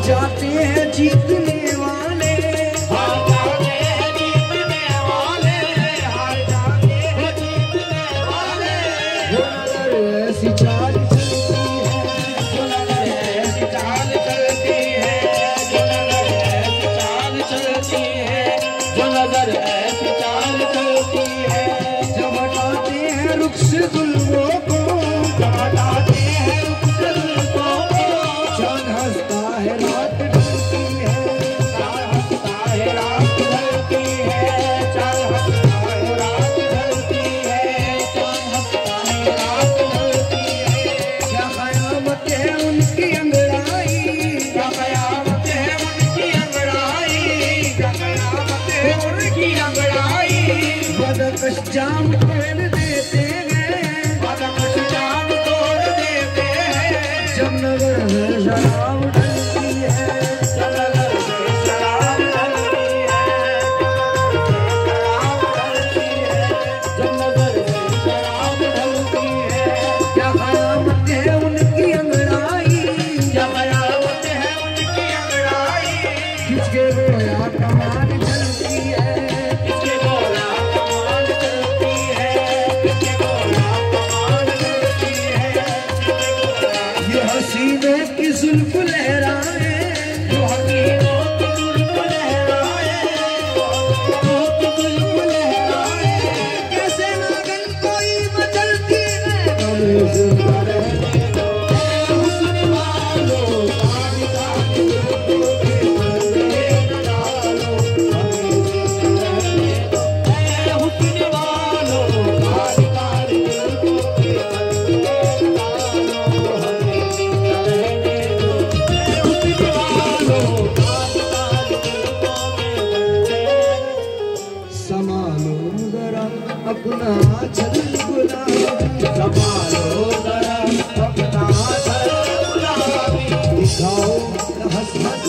जाते हैं जीतने वाले, हार जाते हैं जीतने वाले, हार जाते हैं जीतने वाले। वो नजर ऐसी चाल चलती है, जो नजर ऐसी चाल चलती है, जो नजर ऐसी चाल चलती है, जो नजर ऐसी चाल चलती है। जब हटाते हैं रुख से जुल्मों को, जब हटाते हैं रुख से जुल्मों को, चांद हंसता है रात ढलती है, चांद हंसता है रात ढलती है, चांद हंसता है रात ढलती है, चांद हंसता है रात ढलती है। क्या कयामत है उनकी अंगड़ाई, क्या कयामत है उनकी अंगड़ाई, क्या कयामत है उनकी अंगड़ाई। बदकश जाम तोड़ देते हैं, बदकश जाम तोड़ देते हैं। जब नजर में शराब ढलती है, जब नजर में शराब ढलती है, शराब ढलती है, जब नजर में शराब ढलती है। क्या कयामत है उनकी अंगड़ाई, क्या कयामत है उनकी अंगड़ाई। खिंच के गोया कमान चलती है, किसके गोला कमान चलती है, किसके गोला कमान चलती है, किसके गोला। ये हसीनों की जुल्फ लहराए, जो हसीनों की जुल्फ लहराए, जो हसीनों की जुल्फ लहराए। कैसे नागन कोई मचलती है, कमरे से रहने दो। हुस्न वालों काली काली जुल्फों के पर्दे न डालो, हमें रहने दो। हुस्न वालों काली काली जुल्फों के पर्दे न डालो, हमें रहने दो। हुस्न वालों काली काली जुल्फों के पर्दे। संभालो जरा अपना छल गुलाबी, संभालो जरा अपना छल गुलाबी। दिखाओ हंस हंस